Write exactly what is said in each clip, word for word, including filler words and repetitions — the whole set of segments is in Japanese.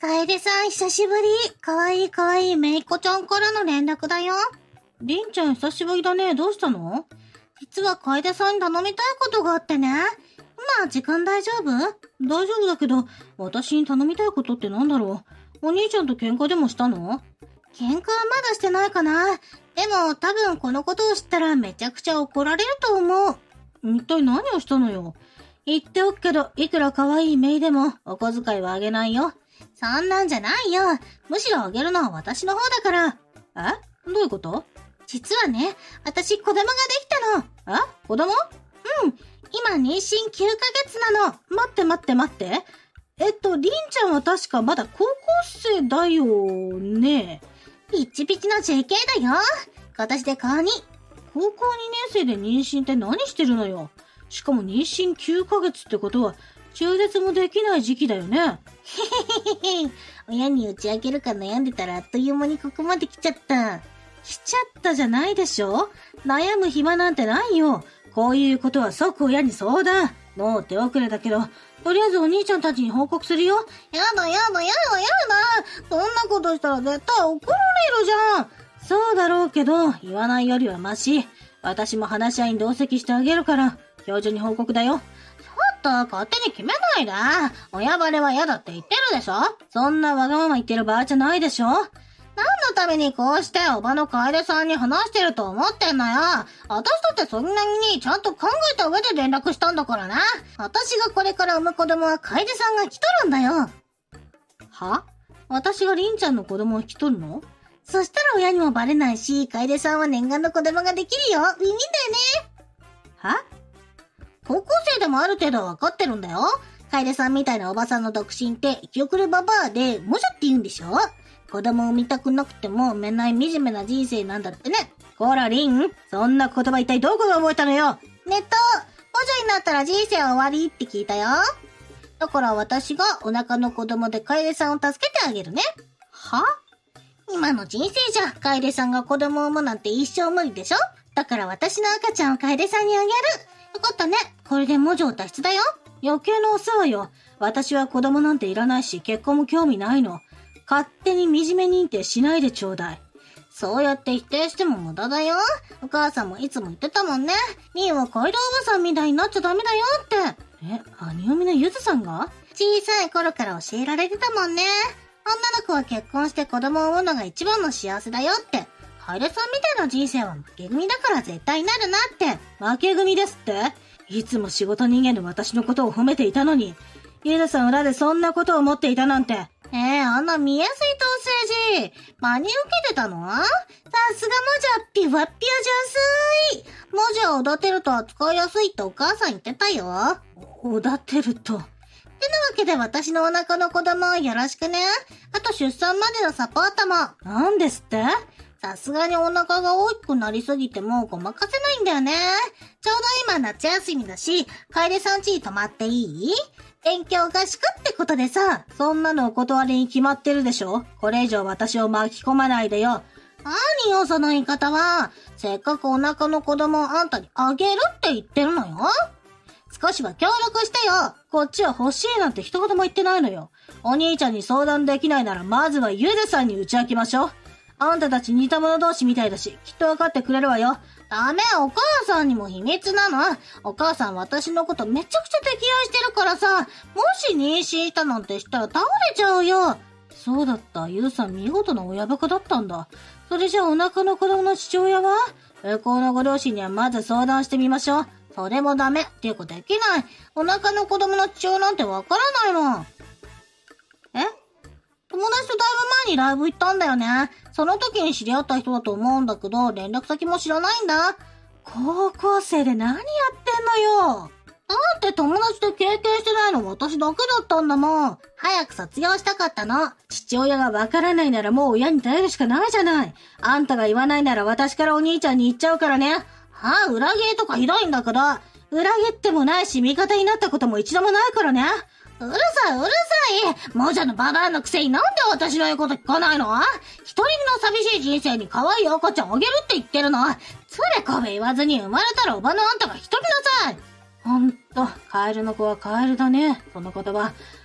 楓さん久しぶり。かわいいかわいいめいっ子ちゃんからの連絡だよ。 りんちゃん久しぶりだね。どうしたの？ 実は楓さんに頼みたいことがあってね。今時間大丈夫？ 大丈夫だけど、私に頼みたいことってなんだろう。お兄ちゃんと喧嘩でもしたの？ 喧嘩はまだしてないかな。でも多分このことを知ったらめちゃくちゃ怒られると思う。 一体何をしたのよ。言っておくけど、いくら可愛いメイでもお小遣いはあげないよ。 そんなんじゃないよ。むしろあげるのは私の方だから。 え？どういうこと？ 実はね、私子供ができたの。え？子供？ うん。今妊娠きゅうかげつなの。 待って待って待って。えっと、りんちゃんは確かまだ高校生だよね。 ピッチピチの ジェーケー だよ。今年で高に。 高校にねん生で妊娠って何してるのよ。しかも妊娠きゅうかげつってことは、中絶もできない時期だよね。へへへへ。親に打ち明けるか悩んでたらあっという間にここまで来ちゃった。 来ちゃったじゃないでしょ。悩む暇なんてないよ。こういうことは即親に相談。もう手遅れだけど、とりあえずお兄ちゃんたちに報告するよ。 やだやだやだやだ。そんなことしたら絶対怒られるじゃん。 そうだろうけど、言わないよりはマシ。私も話し合いに同席してあげるから、今日中に報告だよ。 ちょっと勝手に決めないで。親バレは嫌だって言ってるでしょ。 そんなわがまま言ってる場合じゃないでしょ。 何のためにこうしておばの楓さんに話してると思ってんのよ。私だってそんなにちゃんと考えた上で連絡したんだからね。私がこれから産む子供は楓さんが引き取るんだよ。 は？私がりんちゃんの子供を引き取るの？ そしたら親にもバレないし、楓さんは念願の子供ができるよ。ウィンウィンだよね。 は？ 高校生でもある程度わかってるんだよ。楓さんみたいなおばさんの独身って生き遅れババアでモジャって言うんでしょ。子供を産みたくなくても産めない惨めな人生なんだってね。 こらリン、そんな言葉一体どこで覚えたのよ。 ネット、モジャになったら人生は終わりって聞いたよ。だから私がお腹の子供で楓さんを助けてあげるね。 は？ 今の人生じゃ楓さんが子供を産むなんて一生無理でしょ。だから私の赤ちゃんを楓さんにあげる。よかったね。これで文字を脱出だよ。 余計なお世話よ。私は子供なんていらないし、結婚も興味ないの。勝手に惨め認定しないでちょうだい。 そうやって否定しても無駄だよ。お母さんもいつも言ってたもんね。ミーはカイドおばさんみたいになっちゃダメだよって。 え、兄嫁のゆずさんが？ 小さい頃から教えられてたもんね。女の子は結婚して子供を産むのが一番の幸せだよって。楓さんみたいな人生は負け組だから絶対なるなって。 負け組ですって？いつも仕事人間の私のことを褒めていたのに、ゆずさん裏でそんなことを思っていたなんて。 ええー、あんな見やすい統制時、真に受けてたの？さすがモジャ、ピワッピワ上水。モジャをおだてると扱いやすいってお母さん言ってたよ。 おだてると。ってなわけで私のお腹の子供をよろしくね。あと出産までのサポートも。 なんですって？ さすがにお腹が大きくなりすぎてもごまかせないんだよね。ちょうど今夏休みだし、楓さん家に泊まっていい？勉強合宿ってことでさ。 そんなのお断りに決まってるでしょ。これ以上私を巻き込まないでよ。 何よその言い方は。せっかくお腹の子供をあんたにあげるって言ってるのよ。少しは協力してよ。 こっちは欲しいなんて一言も言ってないのよ。お兄ちゃんに相談できないならまずはゆずさんに打ち明けましょう。あんたたち似た者同士みたいだし、きっと分かってくれるわよ。 ダメ、お母さんにも秘密なの。お母さん私のことめちゃくちゃ溺愛してるからさ、もし妊娠したなんてしたら倒れちゃうよ。 そうだった。ゆうさん見事な親バカだったんだ。それじゃあお腹の子供の父親は？向こうのご両親にはまず相談してみましょう。 それもダメ。っていうかできない。お腹の子供の父親なんてわからないもん。え？友達とだいぶ前にライブ行ったんだよね。その時に知り合った人だと思うんだけど、連絡先も知らないんだ。 高校生で何やってんのよ。 だって友達と経験してないの私だけだったんだもん。早く卒業したかったの。 父親がわからないならもう親に頼るしかないじゃない。あんたが言わないなら私からお兄ちゃんに言っちゃうからね。 はあ、裏切りとかひどいんだけど。 裏切ってもないし味方になったことも一度もないからね。 うるさい、うるさい。モジャのババアのくせになんで私の言うこと聞かないの？一人の寂しい人生に可愛い赤ちゃんあげるって言ってるの。つれこべ言わずに生まれたらおばのあんたが引き取りなさい。 ほんと、カエルの子はカエルだね。その言葉。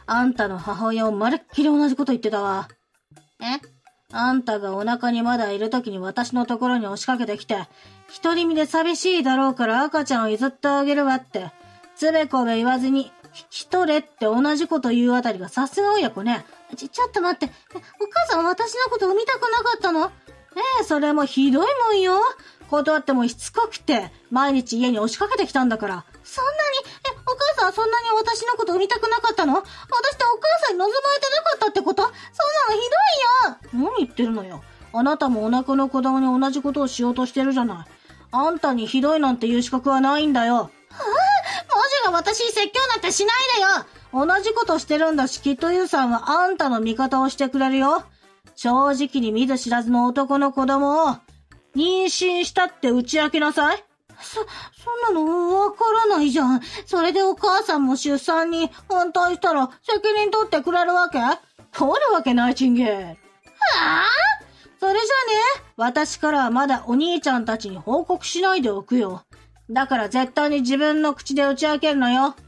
あんたの母親をまるっきり同じこと言ってたわ。 え？ あんたがお腹にまだいる時に私のところに押しかけてきて、独り身で寂しいだろうから赤ちゃんを譲ってあげるわって、つべこべ言わずに、引き取れって同じこと言うあたりがさすが親子ね。 ち、ちょっと待って。お母さん私のこと産みたくなかったの？ ええ、それもひどいもんよ。断ってもしつこくて、毎日家に押しかけてきたんだから。 そんなに、え、お母さんそんなに私のこと産みたくなかったの？私ってお母さんに望まれてなかったってこと？そんなのひどいよ。 何言ってるのよ。あなたもお腹の子供に同じことをしようとしてるじゃない。あんたにひどいなんて言う資格はないんだよ。はぁ、 文字が私に説教なんてしないでよ。 同じことしてるんだし、きっとゆうさんはあんたの味方をしてくれるよ。正直に見ず知らずの男の子供を妊娠したって打ち明けなさい。 そ、そんなのわからないじゃん。それでお母さんも出産に反対したら責任取ってくれるわけ？ 取るわけないチンゲー。はぁ？それじゃね、私からはまだお兄ちゃんたちに報告しないでおくよ。だから絶対に自分の口で打ち明けるのよ。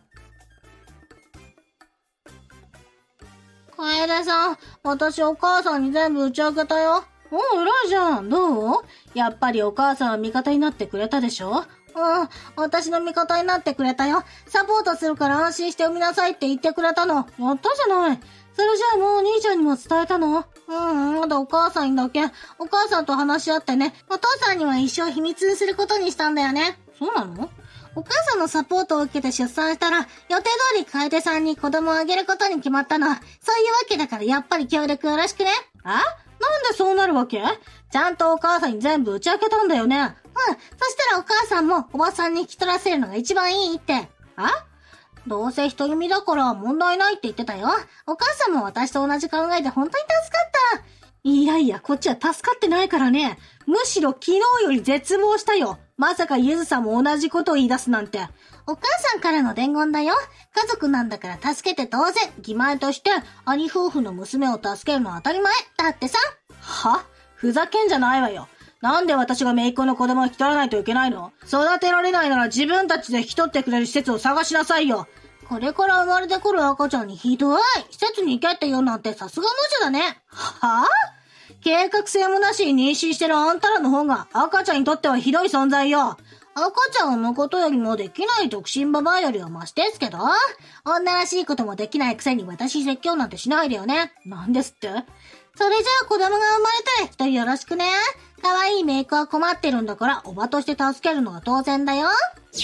楓さん、私お母さんに全部打ち明けたよ。 おう、偉いじゃん。どう？やっぱりお母さんは味方になってくれたでしょ？ うん、私の味方になってくれたよ。サポートするから安心して産みなさいって言ってくれたの。 やったじゃない。それじゃあもうお兄ちゃんにも伝えたの？ うん、まだお母さんにだけ。お母さんと話し合ってね、お父さんには一生秘密にすることにしたんだよね。 そうなの？ お母さんのサポートを受けて出産したら、予定通り楓さんに子供をあげることに決まったの。そういうわけだからやっぱり協力よろしくね。 あ？なんでそうなるわけ？ちゃんとお母さんに全部打ち明けたんだよね。うん。 そしたらお母さんもおばさんに引き取らせるのが一番いいって。 あ？ どうせ独り身だから問題ないって言ってたよ。お母さんも私と同じ考えで本当に助かった。 いやいや、こっちは助かってないからね。むしろ昨日より絶望したよ。まさかゆずさんも同じことを言い出すなんて。 お母さんからの伝言だよ。家族なんだから助けて当然。義前として兄夫婦の娘を助けるのは当たり前。だってさ。 は？ふざけんじゃないわよ。なんで私が姪っ子の子供を引き取らないといけないの？育てられないなら自分たちで引き取ってくれる施設を探しなさいよ。 これから生まれてくる赤ちゃんにひどい。施設に行けって言うなんてさすが無知だね。 はぁ？計画性もなしに妊娠してるあんたらの方が赤ちゃんにとってはひどい存在よ。 赤ちゃんを産むことよりもできない独身ババアよりはマシですけど、女らしいこともできないくせに私説教なんてしないでよね。 なんですって？ それじゃあ子供が生まれたら一人よろしくね。可愛いメイクは困ってるんだからおばとして助けるのが当然だよ。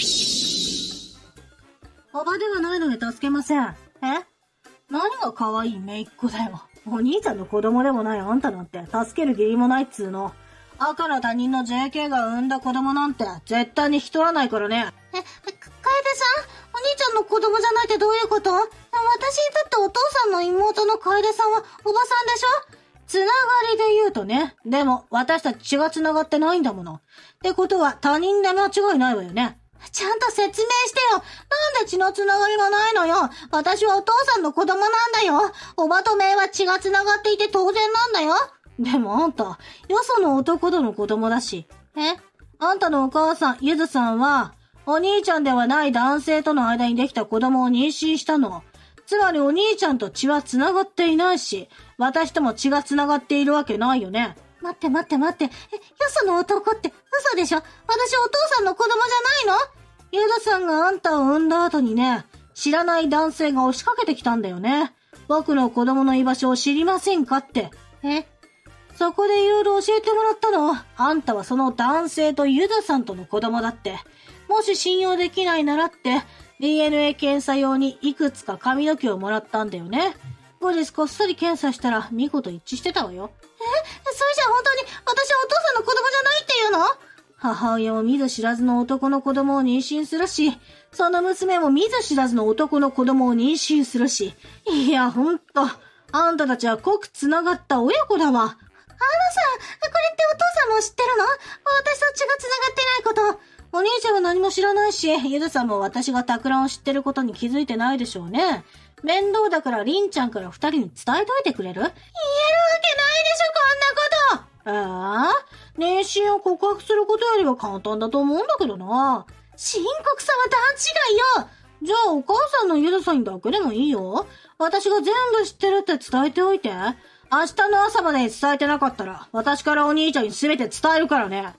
おばではないので助けません。 え？ 何が可愛い姪っ子だよ。お兄ちゃんの子供でもないあんたなんて助ける義理もないっつーの。赤の他人の ジェーケー が産んだ子供なんて絶対に引き取らないからね。 え、か、楓さん？お兄ちゃんの子供じゃないってどういうこと？私にとってお父さんの妹の楓さんはおばさんでしょ？ つながりで言うとね。でも私たち血がつながってないんだもの。ってことは他人で間違いないわよね。 ちゃんと説明してよ。なんで血のつながりがないのよ。私はお父さんの子供なんだよ。おばと姪は血がつながっていて当然なんだよ。 でもあんた、よその男との子供だし。 え？ あんたのお母さん、ゆずさんは、お兄ちゃんではない男性との間にできた子供を妊娠したの。つまりお兄ちゃんと血はつながっていないし、私とも血がつながっているわけないよね。 待って待って待って。え、よその男って嘘でしょ？私お父さんの子供じゃないの？ ゆずさんがあんたを産んだ後にね、知らない男性が押しかけてきたんだよね。僕の子供の居場所を知りませんかって。 え？ そこでいろいろ教えてもらったの。あんたはその男性とゆずさんとの子供だって。もし信用できないならって、ディーエヌエー 検査用にいくつか髪の毛をもらったんだよね。後日こっそり検査したら見事一致してたわよ。 え？それじゃ本当に私はお父さんの子供じゃないっていうの？ 母親も見ず知らずの男の子供を妊娠するし、その娘も見ず知らずの男の子供を妊娠するし。いや、ほんと、あんたたちは濃く繋がった親子だわ。 あのさ、これってお父さんも知ってるの？私と血が繋がってないこと。 お兄ちゃんは何も知らないし、ゆずさんも私が托卵を知ってることに気づいてないでしょうね。面倒だからりんちゃんから二人に伝えといてくれる？言えるわけないでしょ、こんなこと。 ああ、妊娠を告白することよりは簡単だと思うんだけどな。 深刻さは段違いよ。 じゃあお母さんのゆずさんにだけでもいいよ。私が全部知ってるって伝えておいて。明日の朝までに伝えてなかったら、私からお兄ちゃんに全て伝えるからね。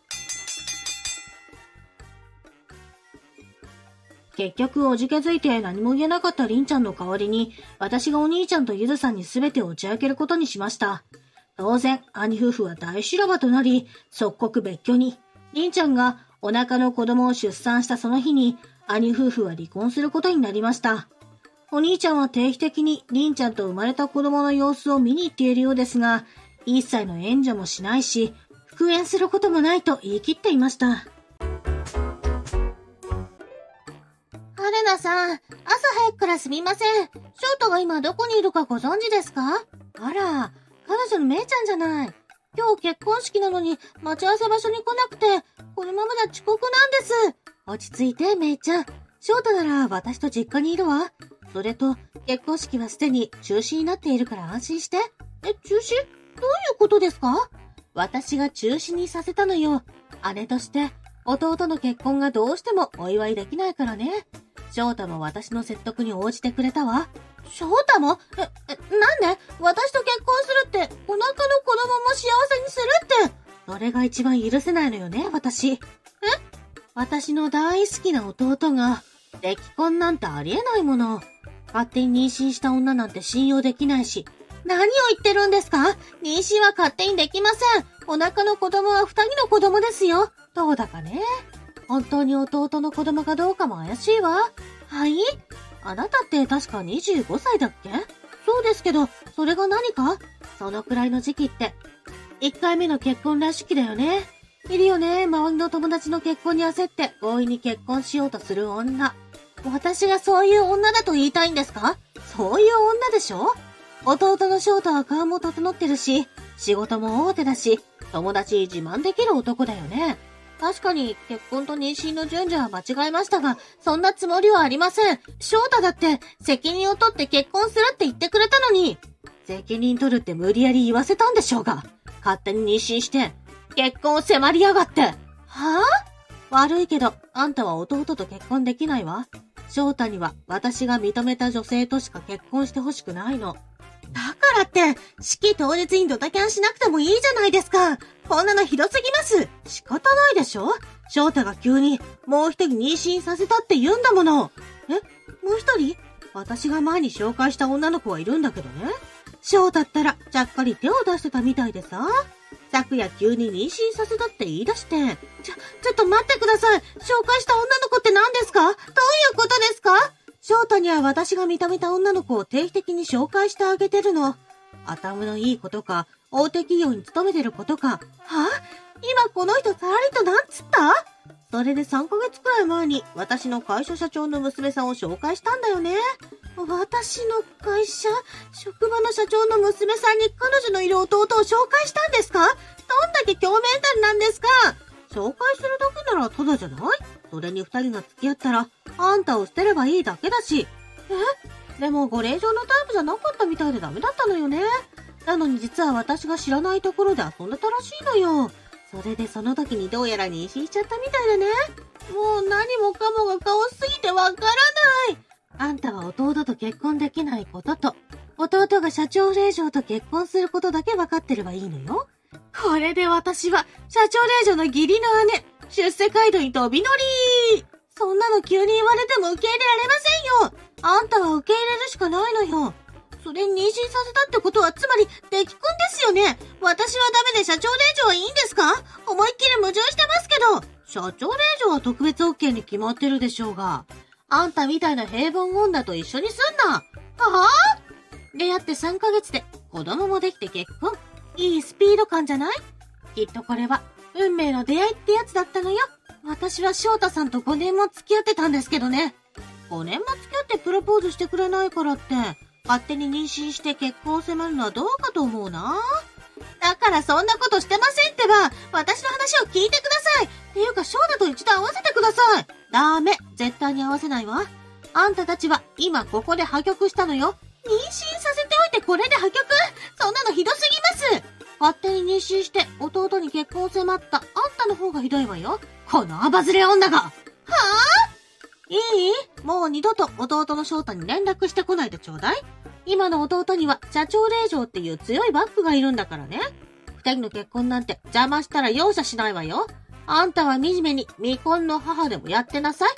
結局おじけづいて何も言えなかったりんちゃんの代わりに、私がお兄ちゃんとゆずさんに全てを打ち明けることにしました。当然、兄夫婦は大修羅場となり、即刻別居に。りんちゃんがお腹の子供を出産したその日に、兄夫婦は離婚することになりました。お兄ちゃんは定期的にりんちゃんと生まれた子供の様子を見に行っているようですが、一切の援助もしないし、復縁することもないと言い切っていました。 春菜さん、朝早くからすみません。翔太が今どこにいるかご存知ですか？ あら、彼女のめいちゃんじゃない。 今日結婚式なのに待ち合わせ場所に来なくて、このままじゃ遅刻なんです。 落ち着いて、めいちゃん。翔太なら私と実家にいるわ。それと、結婚式はすでに中止になっているから安心して。 え、中止？どういうことですか？ 私が中止にさせたのよ。姉として、弟の結婚がどうしてもお祝いできないからね。翔太も私の説得に応じてくれたわ。 翔太も？え、え、なんで？私と結婚するって、お腹の子供も幸せにするって。 それが一番許せないのよね、私。え？私の大好きな弟が、出来婚なんてありえないもの。勝手に妊娠した女なんて信用できないし。 何を言ってるんですか？妊娠は勝手にできません。お腹の子供は二人の子供ですよ。 どうだかね。本当に弟の子供かどうかも怪しいわ。 はい？ あなたって確かにじゅうごさいだっけ？ そうですけど、それが何か？ そのくらいの時期って、いっかいめの結婚らしきだよね。いるよね、周りの友達の結婚に焦って強引に結婚しようとする女。 私がそういう女だと言いたいんですか？ そういう女でしょ？弟の翔太は顔も整ってるし、仕事も大手だし、友達自慢できる男だよね。 確かに結婚と妊娠の順序は間違えましたが、そんなつもりはありません。翔太だって責任を取って結婚するって言ってくれたのに。 責任取るって無理やり言わせたんでしょうが。勝手に妊娠して、結婚を迫りやがって。 はぁ？ 悪いけど、あんたは弟と結婚できないわ。翔太には私が認めた女性としか結婚してほしくないの。 だからって、式当日にドタキャンしなくてもいいじゃないですか。こんなのひどすぎます。 仕方ないでしょ？翔太が急にもう一人妊娠させたって言うんだもの。 え？もう一人？ 私が前に紹介した女の子はいるんだけどね。翔太ったらちゃっかり手を出してたみたいでさ。昨夜急に妊娠させたって言い出して。 ちょ、ちょっと待ってください。紹介した女の子って何ですか？どういうことですか？ 翔太には私が認めた女の子を定期的に紹介してあげてるの。頭のいい子とか、大手企業に勤めてる子とか。 は？今この人さらりとなんつった？ それでさんかげつくらい前に私の会社社長の娘さんを紹介したんだよね。 私の会社、職場の社長の娘さんに彼女のいる弟を紹介したんですか？どんだけ強メンタルなんですか？ 紹介するだけならただじゃない？それに二人が付き合ったら、あんたを捨てればいいだけだし。 え？ でもご令嬢のタイプじゃなかったみたいでダメだったのよね。なのに実は私が知らないところで遊んでたらしいのよ。それでその時にどうやら妊娠しちゃったみたいでね。 もう何もかもがカオスすぎてわからない。 あんたは弟と結婚できないことと、弟が社長令嬢と結婚することだけ分かってればいいのよ。 これで私は社長令嬢の義理の姉、出世街道に飛び乗り。そんなの急に言われても受け入れられませんよ。 あんたは受け入れるしかないのよ。 それに妊娠させたってことはつまり出来婚ですよね。私はダメで社長令嬢はいいんですか？思いっきり矛盾してますけど。 社長令嬢は特別 OK に決まってるでしょうが。あんたみたいな平凡女と一緒にすんな。 はぁ？ 出会ってさんかげつで子供もできて結婚。いいスピード感じゃない？きっとこれは運命の出会いってやつだったのよ。私は翔太さんとごねんも付き合ってたんですけどね。ごねんも付き合ってプロポーズしてくれないからって、勝手に妊娠して結婚を迫るのはどうかと思うな。 だからそんなことしてませんってば、私の話を聞いてください。っていうか翔太と一度会わせてください。 ダメ、絶対に会わせないわ。あんたたちは今ここで破局したのよ。 妊娠させておいてこれで破局？そんなのひどすぎます。 勝手に妊娠して弟に結婚を迫ったあんたの方がひどいわよ。このアバズレ女が。はぁ？ いい？もうう二度と弟の翔太に連絡してこないでちょうだい。今の弟には社長令嬢っていう強いバックがいるんだからね。二人の結婚なんて邪魔したら容赦しないわよ。あんたは惨めに未婚の母でもやってなさい。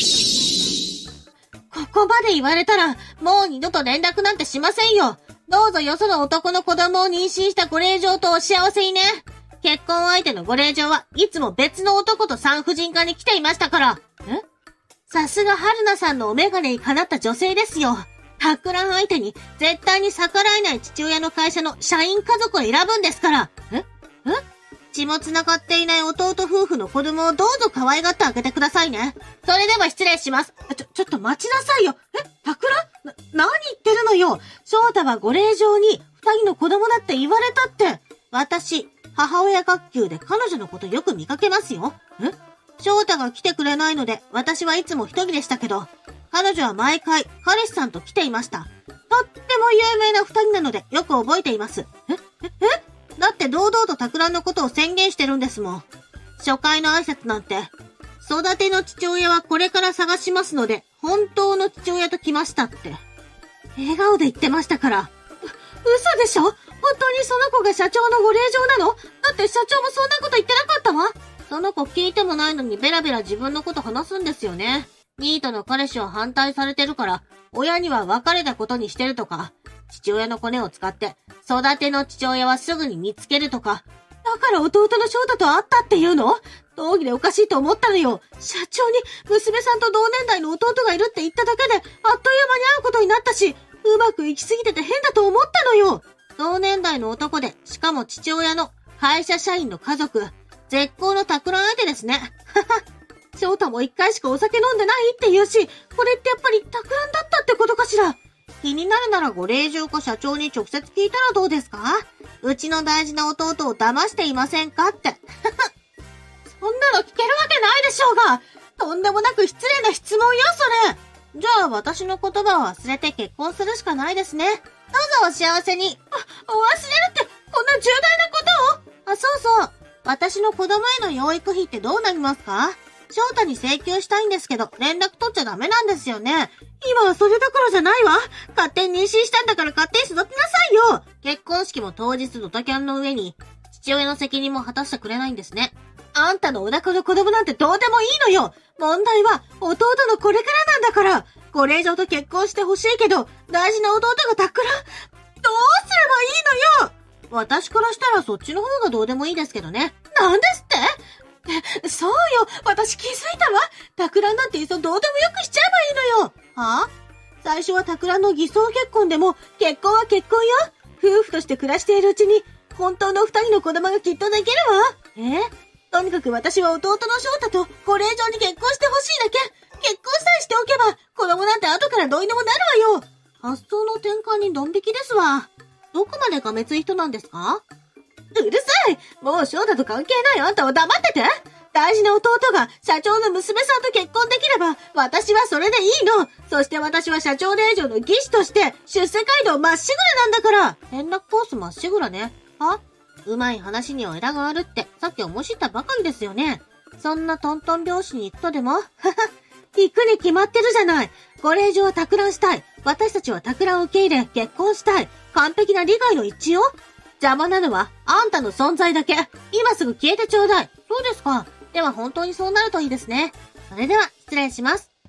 ここまで言われたら、もう二度と連絡なんてしませんよ。どうぞよその男の子供を妊娠したご令嬢とお幸せにね。結婚相手のご令嬢はいつも別の男と産婦人科に来ていましたから。え？さすが春菜さんのお眼鏡にかなった女性ですよ。博覧相手に絶対に逆らえない父親の会社の社員家族を選ぶんですから。え？え？血も繋がっていない弟夫婦の子供をどうぞ可愛がってあげてくださいね。それでは失礼します。ちょ、ちょっと待ちなさいよ。え？博覧？な、何言ってるのよ。翔太はご令嬢に二人の子供だって言われたって。私、母親学級で彼女のことよく見かけますよ。え？翔太が来てくれないので、私はいつも一人でしたけど、彼女は毎回彼氏さんと来ていました。とっても有名な二人なのでよく覚えています。え？え？え？だって堂々と博覧のことを宣言してるんですもん。初回の挨拶なんて、育ての父親はこれから探しますので、本当の父親と来ましたって。笑顔で言ってましたから。う、嘘でしょ？本当にその子が社長のご令嬢なの？だって社長もそんなこと言ってなかったわ。その子聞いてもないのにベラベラ自分のこと話すんですよね。ニートの彼氏を反対されてるから、親には別れたことにしてるとか、父親のコネを使って、育ての父親はすぐに見つけるとか、だから弟の翔太と会ったっていうの？道義でおかしいと思ったのよ。社長に娘さんと同年代の弟がいるって言っただけで、あっという間に会うことになったし、うまくいきすぎてて変だと思ったのよ。同年代の男で、しかも父親の会社社員の家族、絶好の博覧相手ですね。はは。翔太も一回しかお酒飲んでないって言うし、これってやっぱり博覧だったってことかしら。気になるならご令嬢か社長に直接聞いたらどうですか？うちの大事な弟を騙していませんかって。そんなの聞けるわけないでしょうが。とんでもなく失礼な質問よ、それ。じゃあ私の言葉を忘れて結婚するしかないですね。どうぞお幸せに。あ、忘れるってこんな重大なことを？あ、そうそう。私の子供への養育費ってどうなりますか？翔太に請求したいんですけど、連絡取っちゃダメなんですよね。今はそれどころじゃないわ。勝手に妊娠したんだから勝手に育てなさいよ。結婚式も当日ドタキャンの上に、父親の責任も果たしてくれないんですね。あんたのお腹の子供なんてどうでもいいのよ。問題は弟のこれからなんだから。ご令嬢と結婚してほしいけど、大事な弟が博覧。どうすればいいのよ。私からしたらそっちの方がどうでもいいですけどね。なんですって？そうよ。私気づいたわ。博覧なんていっそどうでもよくしちゃえばいいのよ。はぁ？最初は博覧の偽装結婚でも、結婚は結婚よ。夫婦として暮らしているうちに、本当の二人の子供がきっとできるわ。え？とにかく私は弟の翔太とご令嬢に結婚してほしいだけ。結婚さえしておけば、子供なんて後からどうにでもなるわよ。発想の転換にドン引きですわ。どこまでがめつい人なんですか？うるさい！もう翔太と関係ないあんたは黙ってて！大事な弟が社長の娘さんと結婚できれば、私はそれでいいの。そして私は社長令嬢の技師として、出世街道まっしぐらなんだから。連絡コースまっしぐらね。は？うまい話には枝があるって、さっき思い知ったばかりですよね。そんなトントン拍子に行くとでも？はは。行くに決まってるじゃない。ご令嬢は博覧したい。私たちは博覧を受け入れ、結婚したい。完璧な利害の一致よ。邪魔なのは、あんたの存在だけ。今すぐ消えてちょうだい。そうですか。では本当にそうなるといいですね。それでは、失礼します。て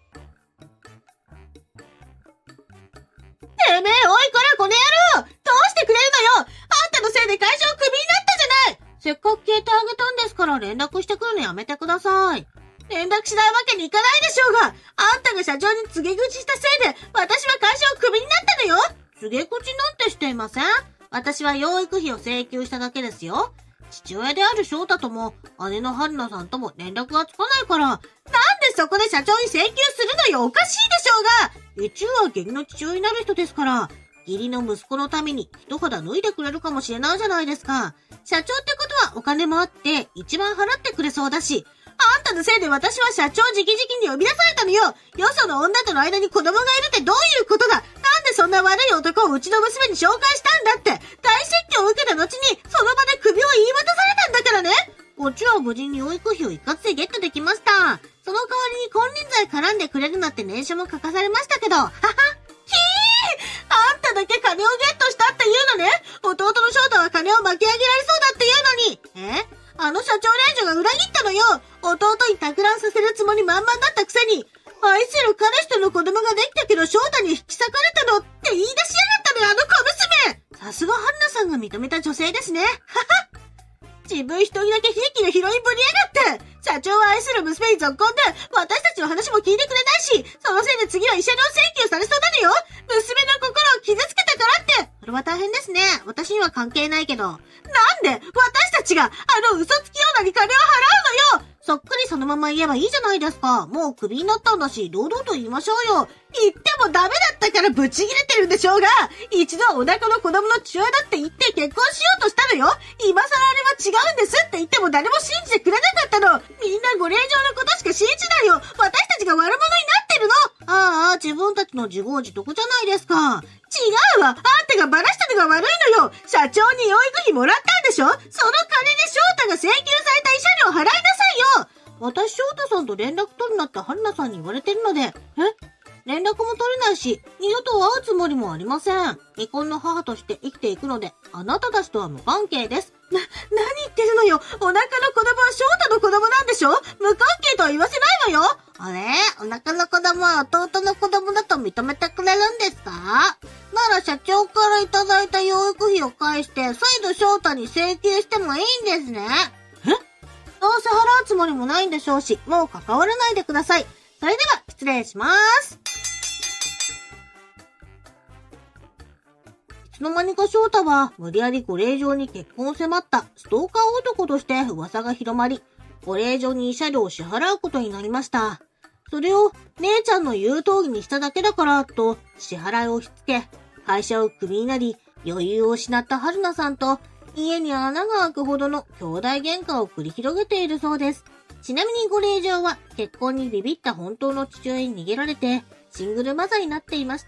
めえ、おいこら、この野郎！どうしてくれるのよ！あんたのせいで会社をクビになったじゃない！せっかく消えてあげたんですから連絡してくるのやめてください。連絡しないわけにいかないでしょうが、あんたが社長に告げ口したせいで、私は会社をクビになったのよ。告げ口なんてしていません。私は養育費を請求しただけですよ。父親である翔太とも、姉の春菜さんとも連絡がつかないから、なんでそこで社長に請求するのよ。おかしいでしょうが。一応は義理の父親になる人ですから、義理の息子のために一肌脱いでくれるかもしれないじゃないですか。社長ってことはお金もあって、一番払ってくれそうだし、あんたのせいで私は社長直々に呼び出されたのよ。よその女との間に子供がいるってどういうことだ。なんでそんな悪い男をうちの娘に紹介したんだって。大説教を受けた後にその場で首を言い渡されたんだからね。こっちは無事に養育費を一括でゲットできました。 その代わりに金輪際絡んでくれるなって念書も書かされましたけど、はは、ひーあんただけ金をゲットしたって言うのね。弟の翔太は金を巻き上げられそうだって言うのに。えあの社長連中が裏切ったのよ。弟に托乱させるつもり満々だったくせに、愛する彼氏との子供ができたけど翔太に引き裂かれたのって言い出しやがったのよ、あの小娘。さすが春菜さんが認めた女性ですね。はは。自分一人だけ悲劇のヒロインぶりやがって。社長は愛する娘に続婚で、私たちの話も聞いてくれないし、そのせいで次は慰謝料請求されそうなのよ。娘の心を傷つけたからって。それは大変ですね。私には関係ないけど。なんで私たちがあの嘘つき女に金を払うのよ。そっくりそのまま言えばいいじゃないですか。もうクビになったんだし、堂々と言いましょうよ。言ってもダメだったからブチ切れてるんでしょうが、一度はお腹の子供の父親だって言って結婚しようとしたのよ。今更あれは違うんですって言っても誰も信じてくれなかったの。みんなご令嬢のことしか信じないよ。私たちが悪者になってるの。ああ、自分たちの自業自得じゃないですか。違うわ。あんたがバラしたのが悪いのよ。社長に養育費もらったんでしょ。その金で翔太が請求された慰謝料払いなさいよ。私翔太さんと連絡取るなって春菜さんに言われてるので。え連絡も取れないし、二度と会うつもりもありません。未婚の母として生きていくので、あなたたちとは無関係です。な、何言ってるのよ。お腹の子供は翔太の子供なんでしょ。無関係とは言わせないわよ。あれお腹の子供は弟の子供だと認めてくれるんですか？なら社長からいただいた養育費を返して、再度翔太に請求してもいいんですね。え？どうせ払うつもりもないんでしょうし、もう関わらないでください。それでは失礼します。いつの間にか翔太は無理やりご令嬢に結婚を迫ったストーカー男として噂が広まり、ご令嬢に慰謝料を支払うことになりました。それを姉ちゃんの言う通りにしただけだからと支払いを押し付け、会社をクビになり余裕を失った春菜さんと家に穴が開くほどの兄弟喧嘩を繰り広げているそうです。ちなみにご令嬢は結婚にビビった本当の父親に逃げられてシングルマザーになっていました。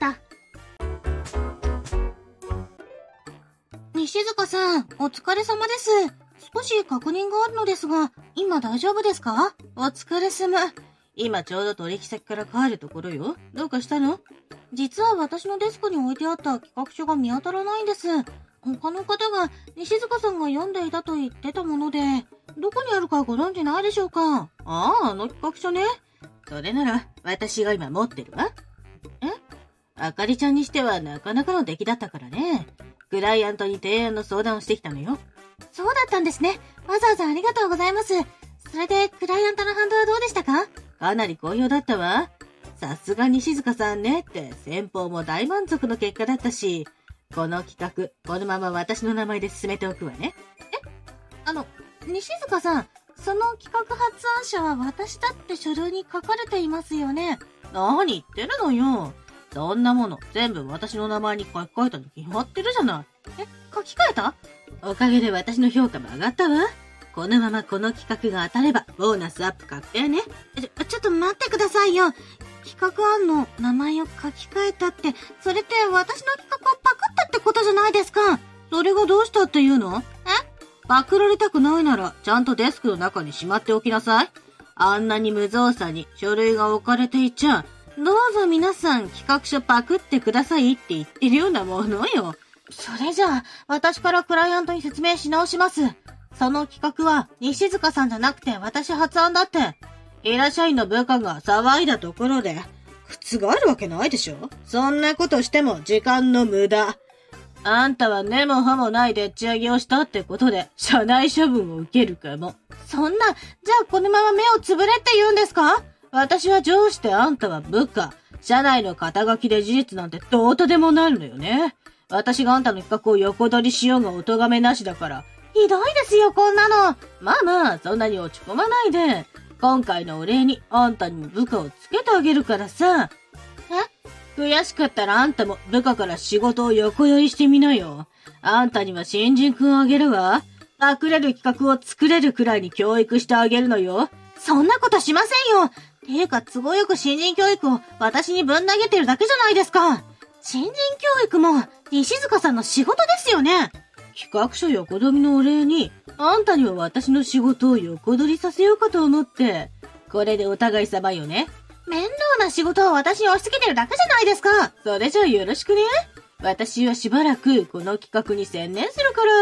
西塚さん、お疲れ様です。少し確認があるのですが、今大丈夫ですか？お疲れ様。今ちょうど取引先から帰るところよ。どうかしたの？実は私のデスクに置いてあった企画書が見当たらないんです。他の方が西塚さんが読んでいたと言ってたもので、どこにあるかご存知ないでしょうか？ああ、あの企画書ね。それなら私が今持ってるわ。え？あかりちゃんにしてはなかなかの出来だったからね。クライアントに提案の相談をしてきたのよ。そうだったんですね。わざわざありがとうございます。それでクライアントの反応はどうでしたか？かなり好評だったわ。さすが西塚さんねって先方も大満足の結果だったし、この企画、このまま私の名前で進めておくわね。え？あの、西塚さん、その企画発案者は私だって書類に書かれていますよね。何言ってるのよ。そんなもの、全部私の名前に書き換えたに決まってるじゃない。え、書き換えた？おかげで私の評価も上がったわ。このままこの企画が当たれば、ボーナスアップ確定ね。ちょ、ちょっと待ってくださいよ。企画案の名前を書き換えたって、それって私の企画をパクったってことじゃないですか。それがどうしたっていうの？え？パクられたくないなら、ちゃんとデスクの中にしまっておきなさい。あんなに無造作に書類が置かれていちゃ、どうぞ皆さん企画書パクってくださいって言ってるようなものよ。それじゃあ、私からクライアントに説明し直します。その企画は、西塚さんじゃなくて私発案だって。いらっしゃいの部下が騒いだところで、靴があるわけないでしょ？そんなことしても時間の無駄。あんたは根も葉もないでっち上げをしたってことで、社内処分を受けるかも。そんな、じゃあこのまま目をつぶれって言うんですか？私は上司であんたは部下。社内の肩書きで事実なんてどうとでもなるのよね。私があんたの企画を横取りしようがお咎めなしだから。ひどいですよ、こんなの。まあまあ、そんなに落ち込まないで。今回のお礼にあんたにも部下をつけてあげるからさ。え？悔しかったらあんたも部下から仕事を横取りしてみなよ。あんたには新人くんあげるわ。隠れる企画を作れるくらいに教育してあげるのよ。そんなことしませんよ。ていうか、都合よく新人教育を私にぶん投げてるだけじゃないですか。新人教育も西塚さんの仕事ですよね。企画書横取りのお礼に、あんたには私の仕事を横取りさせようかと思って、 これでお互い様よね。 面倒な仕事を私に押し付けてるだけじゃないですか。 それじゃあよろしくね。私はしばらくこの企画に専念するから。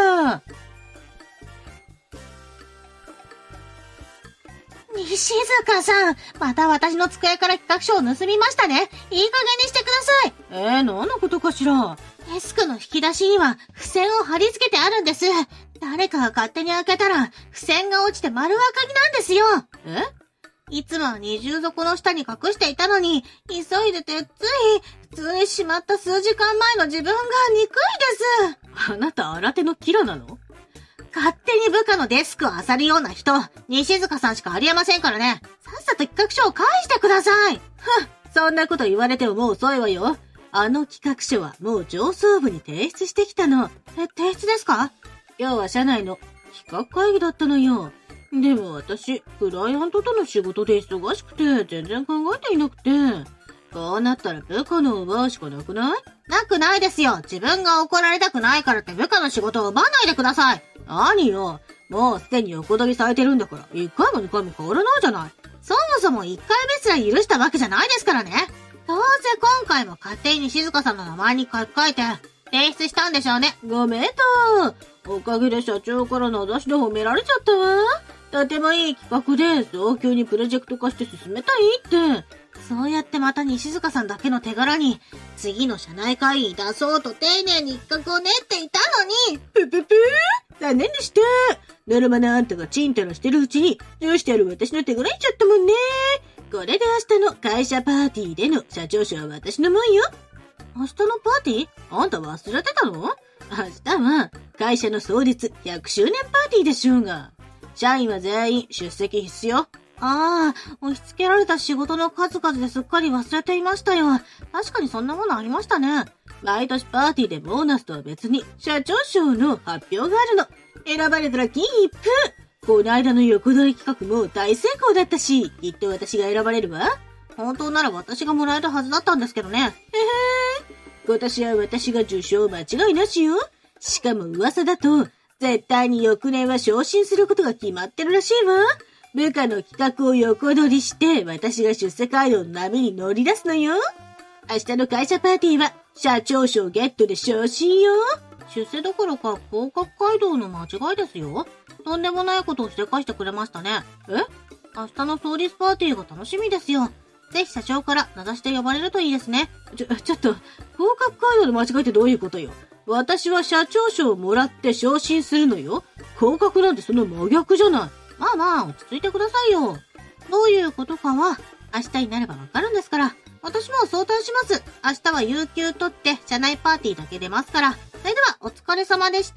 西塚さん、また私の机から企画書を盗みましたね。いい加減にしてください。 えー、何のことかしら。 デスクの引き出しには付箋を貼り付けてあるんです。誰かが勝手に開けたら付箋が落ちて丸分かりなんですよ。 え？ いつもは二重底の下に隠していたのに、急いでてつい、普通にしまった数時間前の自分が憎いです。 あなた新手のキラなの？ 勝手に部下のデスクを漁るような人、西塚さんしかありえませんからね。さっさと企画書を返してください。 ふん、そんなこと言われてももう遅いわよ。あの企画書はもう上層部に提出してきたの。 え、提出ですか？ 今日は社内の企画会議だったのよ。でも私、クライアントとの仕事で忙しくて全然考えていなくて。こうなったら部下の奪うしかなくない？ なくないですよ。自分が怒られたくないからって部下の仕事を奪わないでください。 何よ。もうすでに横取りされてるんだから、いっかいもにかいも変わらないじゃない。 そもそもいっかいめすら許したわけじゃないですからね。どうせ今回も勝手に静香さんの名前に書き換えて提出したんでしょうね。 ごめんと。おかげで社長から名指しで褒められちゃったわ。とてもいい企画で早急にプロジェクト化して進めたいって。 そうやってまた西塚さんだけの手柄に、次の社内会議に出そうと丁寧に企画を練っていたのに。 ぷぷぷー残念でした。ならばなあんたがチンタラしてるうちに、上司である私の手柄にちゃったもんね。これで明日の会社パーティーでの社長賞は私のもんよ。 明日のパーティー？ あんた忘れてたの？明日は会社の創立ひゃくしゅうねんパーティーでしょうが。社員は全員出席必須よ。 ああ、押し付けられた仕事の数々ですっかり忘れていましたよ。確かにそんなものありましたね。 毎年パーティーでボーナスとは別に社長賞の発表があるの。選ばれたら金一封。この間の横取り企画も大成功だったし、きっと私が選ばれるわ。 本当なら私がもらえるはずだったんですけどね。へへー。 今年は私が受賞間違いなしよ。しかも噂だと、絶対に翌年は昇進することが決まってるらしいわ。部下の企画を横取りして、私が出世街道の波に乗り出すのよ。明日の会社パーティーは、社長賞ゲットで昇進よ。 出世どころか広角街道の間違いですよ。とんでもないことをしてかしてくれましたね。 え？ 明日の創立パーティーが楽しみですよ。ぜひ社長から名指しで呼ばれるといいですね。 ちょ、ちょっと、広角街道の間違いってどういうことよ。私は社長賞をもらって昇進するのよ。広角なんてその真逆じゃない。 まあまあ、落ち着いてくださいよ。どういうことかは、明日になればわかるんですから。私も相談します。明日は有給取って、社内パーティーだけ出ますから。それでは、お疲れ様でした。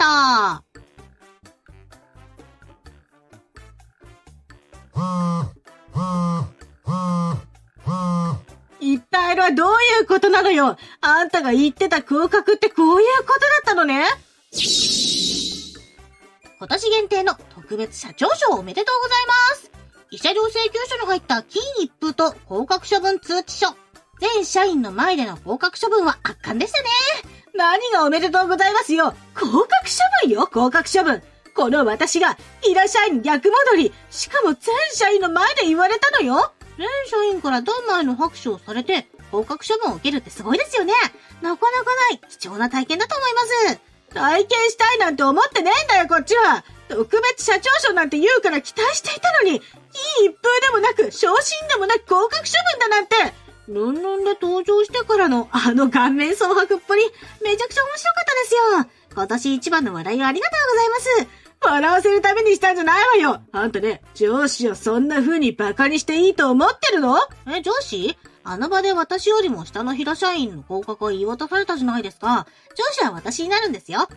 一体はどういうことなのよ。あんたが言ってた広角ってこういうことだったのね。 今年限定の特別社長賞おめでとうございます。慰謝料請求書の入った金一封と降格処分通知書。全社員の前での降格処分は圧巻でしたね。 何がおめでとうございますよ。降格処分よ、降格処分。この私が平社員逆戻り。しかも全社員の前で言われたのよ。 全社員からドンマイの拍手をされて降格処分を受けるってすごいですよね。なかなかない貴重な体験だと思います。 体験したいなんて思ってねえんだよ、こっちは。特別社長賞なんて言うから期待していたのに、金一封でもなく、昇進でもなく降格処分だなんて。 ルンルンで登場してからのあの顔面蒼白っぷり、めちゃくちゃ面白かったですよ。今年一番の笑いをありがとうございます。 笑わせるためにしたんじゃないわよ。あんたね、上司をそんな風にバカにしていいと思ってるの？ え、上司？あの場で私よりも下の平社員の合格を言い渡されたじゃないですか。上司は私になるんですよ。ああ、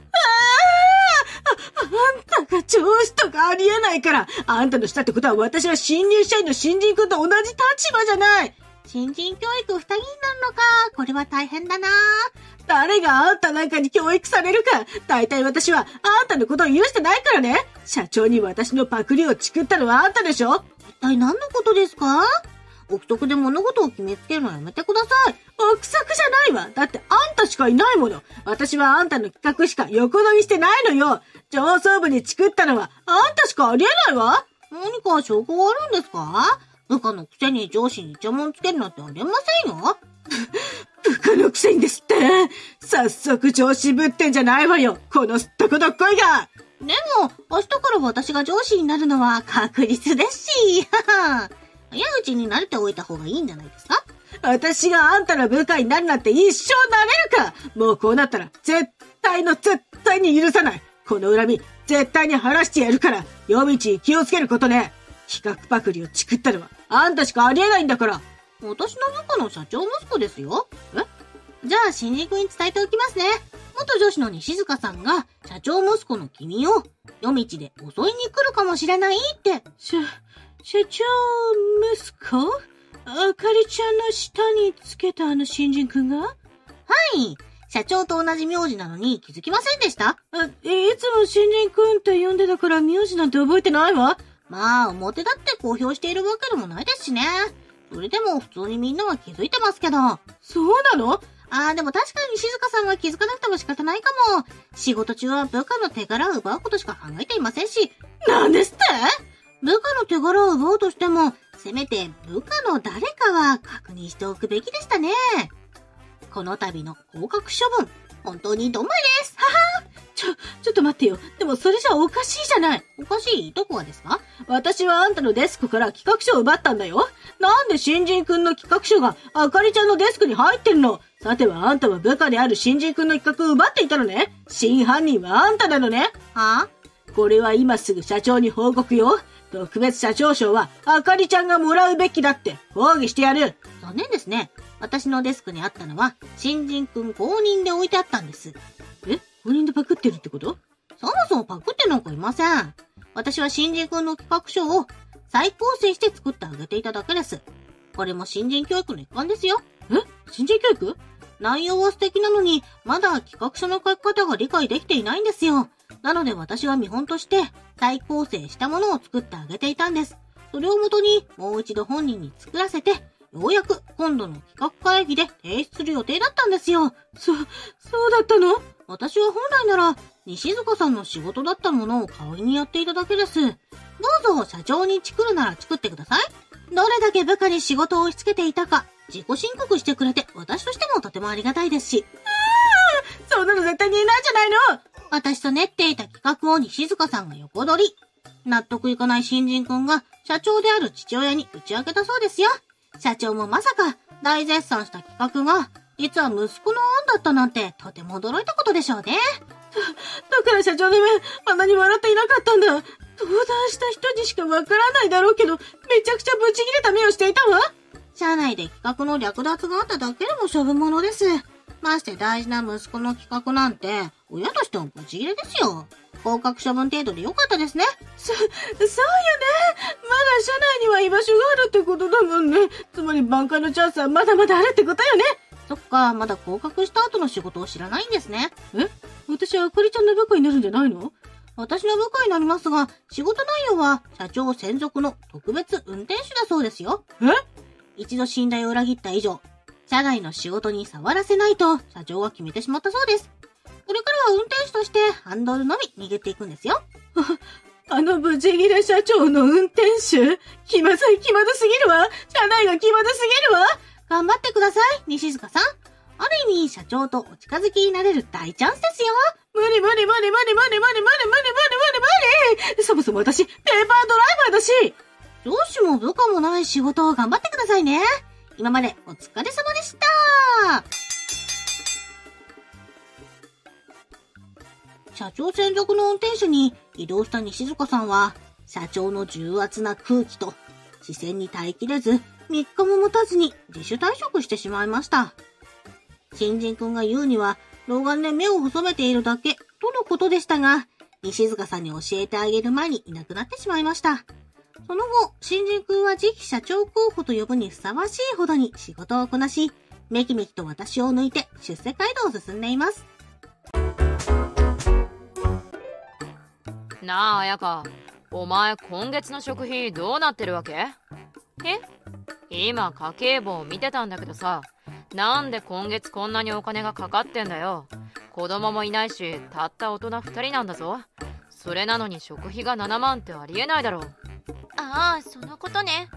あ、あんたが上司とかありえないから。あんたのしたってことは私は新入社員の新人君と同じ立場じゃない。 新人教育二人になるのか。これは大変だな。 誰があんたなんかに教育されるか。大体私はあんたのことを許してないからね。社長に私のパクリをチクったのはあんたでしょ。 一体何のことですか？憶測で物事を決めつけるのやめてください。 憶測じゃないわ。だってあんたしかいないもの。私はあんたの企画しか横取りしてないのよ。上層部にチクったのはあんたしかありえないわ。 何か証拠があるんですか？ 部下のくせに上司にイチャモンつけるなんてありえませんよ。 部下のくせにですって。早速上司ぶってんじゃないわよ、このすっとこどっこいが。 でも、明日から私が上司になるのは確実ですし、早いうちに慣れておいた方がいいんじゃないですか？ 私があんたの部下になるなんて一生なれるか。もうこうなったら絶対の絶対に許さない。この恨み絶対に晴らしてやるから、夜道気をつけることね。企画パクリをチクったのはあんたしかありえないんだから。 私の部下の社長息子ですよ。え？じゃあ新人君に伝えておきますね。元上司の西塚さんが社長息子の君を夜道で襲いに来るかもしれないって。 しゃ、社長息子？あかりちゃんの下につけたあの新人君が？ はい。社長と同じ名字なのに気づきませんでした？ あ、いつも新人君って呼んでたから名字なんて覚えてないわ。 まあ、表だって公表しているわけでもないですしね。それでも普通にみんなは気づいてますけど。 そうなの？ ああ、でも確かに静香さんは気づかなくても仕方ないかも。仕事中は部下の手柄を奪うことしか考えていませんし。 なんですって？ 部下の手柄を奪うとしても、せめて部下の誰かは確認しておくべきでしたね。この度の降格処分、本当にどんまいです。ははちょ、ちょっと待ってよ。でもそれじゃおかしいじゃない。 おかしい？どこがですか？ 私はあんたのデスクから企画書を奪ったんだよ。なんで新人くんの企画書があかりちゃんのデスクに入ってるの？さてはあんたは部下である新人くんの企画を奪っていたのね。真犯人はあんたなのね。 はぁ？ これは今すぐ社長に報告よ。特別社長賞はあかりちゃんがもらうべきだって抗議してやる。 残念ですね。私のデスクにあったのは新人くん公認で置いてあったんです。 え？公認でパクってるってこと？ そもそもパクってなんかいません。私は新人くんの企画書を再構成して作ってあげていただけです。これも新人教育の一環ですよ。 え？新人教育？ 内容は素敵なのに、まだ企画書の書き方が理解できていないんですよ。なので私は見本として再構成したものを作ってあげていたんです。それをもとにもう一度本人に作らせて、ようやく今度の企画会議で提出する予定だったんですよ。 そ、そうだったの？ 私は本来なら西塚さんの仕事だったものを代わりにやっていただけです。どうぞ社長にチクるならチクってください。どれだけ部下に仕事を押し付けていたか自己申告してくれて私としてもとてもありがたいですし。 あー、そんなの絶対に言えないじゃないの。 私と練っていた企画を西塚さんが横取り。納得いかない新人くんが社長である父親に打ち明けたそうですよ。社長もまさか大絶賛した企画が実は息子の案だったなんてとても驚いたことでしょうね。 だから社長の目あんなに笑っていなかったんだ。登壇した人にしかわからないだろうけど、めちゃくちゃブチ切れた目をしていたわ。 社内で企画の略奪があっただけでも処分物です。まして大事な息子の企画なんて、親としてもブチ切れですよ。降格処分程度でよかったですね。 そ、そうよね。まだ社内には居場所があるってことだもんね。つまり挽回のチャンスはまだまだあるってことよね。 そっか、まだ降格した後の仕事を知らないんですね。 え？私はあかりちゃんの部下になるんじゃないの？ 私の部下になりますが、仕事内容は社長専属の特別運転手だそうですよ。 え？ 一度信頼を裏切った以上、社外の仕事に触らせないと社長は決めてしまったそうです。これからは運転手としてハンドルのみ握っていくんですよ。 あのブチギレ社長の運転手？気まずい、気まずすぎるわ。社内が気まずすぎるわ。 頑張ってください、西塚さん。ある意味社長とお近づきになれる大チャンスですよ。 無理無理無理無理無理無理無理無理無理無理無理。そもそも私ペーパードライバーだし。 上司も部下もない仕事を頑張ってくださいね。今までお疲れ様でした。社長専属の運転手に移動した西塚さんは、社長の重圧な空気と視線に耐えきれず、みっかも持たずに自主退職してしまいました。新人くんが言うには、老眼で目を細めているだけとのことでしたが、西塚さんに教えてあげる前にいなくなってしまいました。その後、新人くんは次期社長候補と呼ぶにふさわしいほどに仕事をこなし、めきめきと私を抜いて出世街道を進んでいます。 なあ、彩香。お前、今月の食費どうなってるわけ？え？今、家計簿を見てたんだけどさ、なんで今月こんなにお金がかかってんだよ。子供もいないし、たった大人ふたりなんだぞ。それなのに食費がななまんってありえないだろう。 ああ、そのことね。 ほ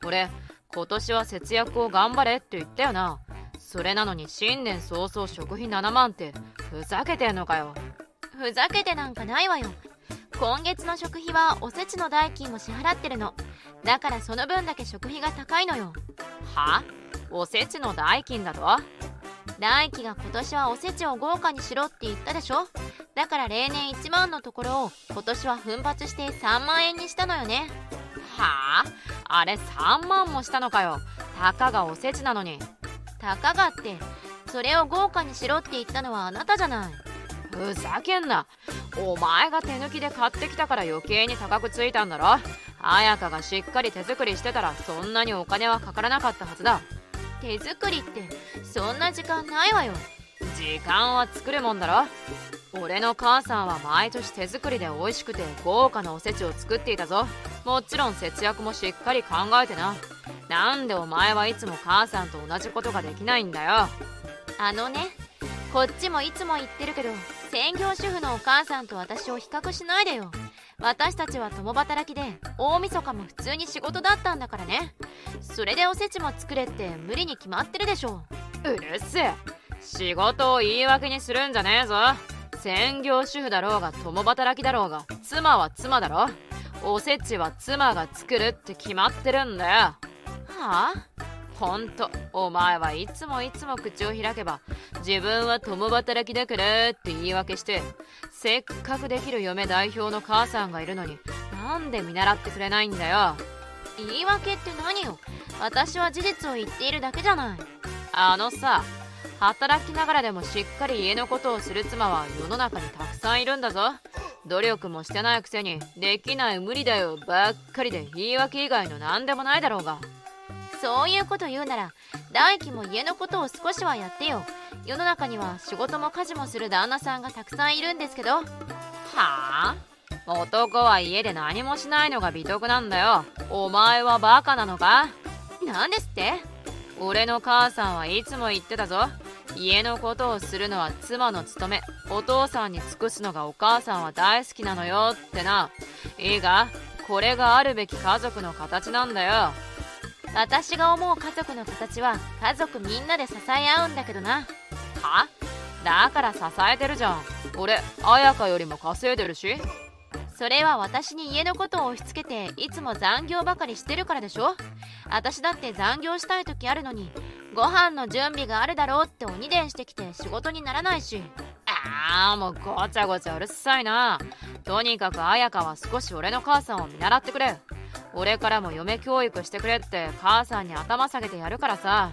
俺今年は節約を頑張れって言ったよな。それなのに新年早々食費ななまんってふざけてんのかよ。 ふざけてなんかないわよ。今月の食費はおせちの代金も支払ってるの。だからその分だけ食費が高いのよ。 は？おせちの代金だと？ 大輝が今年はおせちを豪華にしろって言ったでしょ。だから例年いちまんのところを今年は奮発してさんまんえんにしたのよね。 はあ？あれさんまんもしたのかよ。たかがおせちなのに。 たかがって、それを豪華にしろって言ったのはあなたじゃない。 ふざけんな。お前が手抜きで買ってきたから余計に高くついたんだろ。彩香がしっかり手作りしてたらそんなにお金はかからなかったはずだ。 手作りってそんな時間ないわよ。 時間は作るもんだろ。俺の母さんは毎年手作りで美味しくて豪華なおせちを作っていたぞ。もちろん節約もしっかり考えてな。なんでお前はいつも母さんと同じことができないんだよ。 あのね、こっちもいつも言ってるけど、専業主婦のお母さんと私を比較しないでよ。私たちは共働きで大晦日も普通に仕事だったんだからね。それでおせちも作れって無理に決まってるでしょ。 うるせえ。仕事を言い訳にするんじゃねえぞ。専業主婦だろうが共働きだろうが妻は妻だろ。おせちは妻が作るって決まってるんだよ。はあ？ ほんとお前はいつもいつも口を開けば自分は共働きだからって言い訳して、せっかくできる嫁代表の母さんがいるのになんで見習ってくれないんだよ。 言い訳って何よ。私は事実を言っているだけじゃない。 あのさ、働きながらでもしっかり家のことをする妻は世の中にたくさんいるんだぞ。努力もしてないくせにできない無理だよばっかりで言い訳以外の何でもないだろうが。 そういうこと言うなら大輝も家のことを少しはやってよ。世の中には仕事も家事もする旦那さんがたくさんいるんですけど。はあ？男は家で何もしないのが美徳なんだよ。お前はバカなのか？ なんですって？ 俺の母さんはいつも言ってたぞ。家のことをするのは妻の務め、お父さんに尽くすのがお母さんは大好きなのよってな。いいが、これがあるべき家族の形なんだよ。 私が思う家族の形は家族みんなで支え合うんだけどな。 は？だから支えてるじゃん。俺彩香よりも稼いでるし。 それは私に家のことを押し付けていつも残業ばかりしてるからでしょ。私だって残業したい時あるのに、ご飯の準備があるだろうって鬼伝してきて仕事にならないし。 ああ、もうごちゃごちゃうるさいな。とにかく彩香は少し俺の母さんを見習ってくれ。俺からも嫁教育してくれって母さんに頭下げてやるからさ。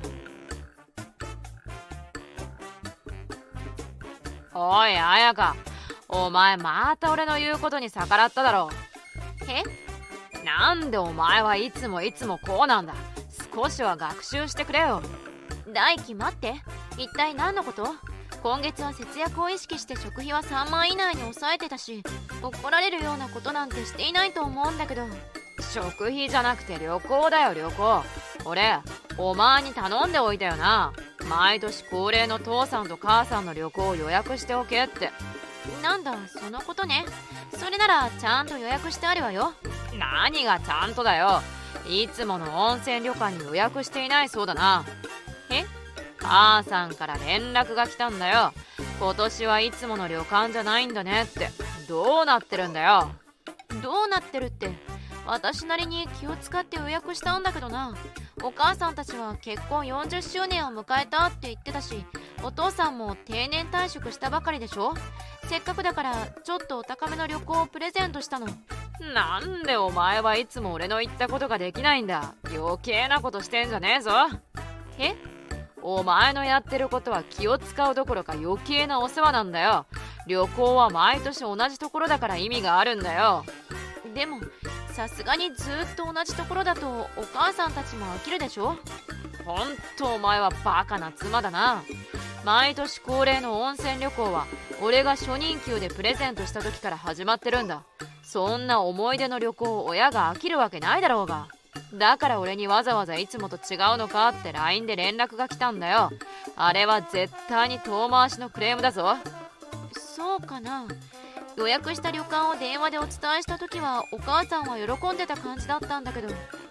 おい彩香、お前また俺の言うことに逆らっただろ。 え？ なんでお前はいつもいつもこうなんだ。少しは学習してくれよ。 大輝待って、一体何のこと？今月は節約を意識して食費はさんまん以内に抑えてたし、怒られるようなことなんてしていないと思うんだけど。 食費じゃなくて旅行だよ旅行。俺お前に頼んでおいたよな。毎年恒例の父さんと母さんの旅行を予約しておけって。 なんだそのことね。それならちゃんと予約してあるわよ。 何がちゃんとだよ。いつもの温泉旅館に予約していないそうだな。 え？ 母さんから連絡が来たんだよ。今年はいつもの旅館じゃないんだねって。どうなってるんだよ。 どうなってるって、私なりに気を使って予約したんだけどな。お母さんたちは結婚よんじゅっしゅうねんを迎えたって言ってたし、お父さんも定年退職したばかりでしょ。せっかくだからちょっとお高めの旅行をプレゼントしたの。 なんでお前はいつも俺の言ったことができないんだ。余計なことしてんじゃねえぞ。 え？ お前のやってることは気を使うどころか余計なお世話なんだよ。旅行は毎年同じところだから意味があるんだよ。 でもさすがにずっと同じところだとお母さんたちも飽きるでしょ。 ほんとお前はバカな妻だな。毎年恒例の温泉旅行は俺が初任給でプレゼントした時から始まってるんだ。そんな思い出の旅行を親が飽きるわけないだろうが。だから俺にわざわざいつもと違うのかって ライン で連絡が来たんだよ。あれは絶対に遠回しのクレームだぞ。 そうかな。予約した旅館を電話でお伝えした時はお母さんは喜んでた感じだったんだけど。